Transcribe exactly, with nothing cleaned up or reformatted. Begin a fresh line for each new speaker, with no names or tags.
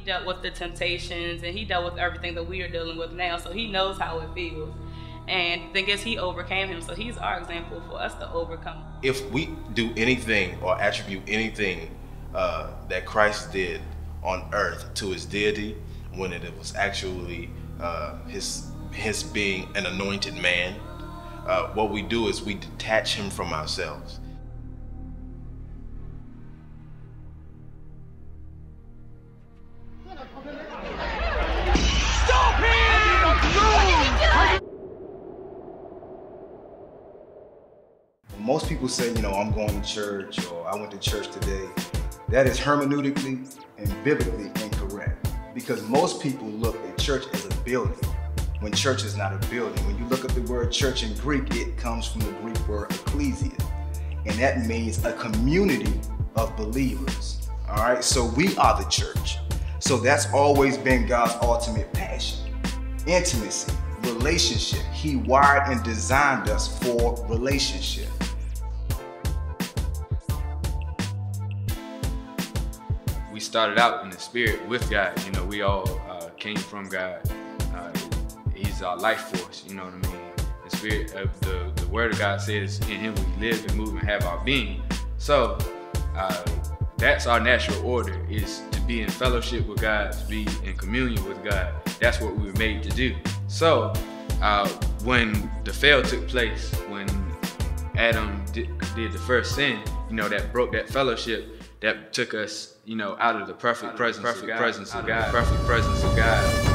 dealt with the temptations and he dealt with everything that we are dealing with now, so he knows how it feels. And the thing is, he overcame him, so he's our example for us to overcome.
If we do anything or attribute anything uh, that Christ did on earth to his deity, when it was actually uh, his, his being an anointed man, uh, what we do is we detach him from ourselves.
Most people say, you know, I'm going to church or I went to church today. That is hermeneutically and biblically incorrect, because most people look at church as a building when church is not a building. When you look at the word church in Greek, it comes from the Greek word ecclesia, and that means a community of believers. All right, so we are the church. So that's always been God's ultimate passion: intimacy, relationship. He wired and designed us for relationship.
We started out in the spirit with God. You know, we all uh, came from God. Uh, he's our life force, you know what I mean? The spirit of the, the word of God says, in him we live and move and have our being. So uh, that's our natural order, is to be in fellowship with God, to be in communion with God. That's what we were made to do. So uh, when the fail took place, when Adam did, did the first sin, you know, that broke that fellowship, that took us, you know, out of the perfect presence, perfect presence of God, perfect presence of God.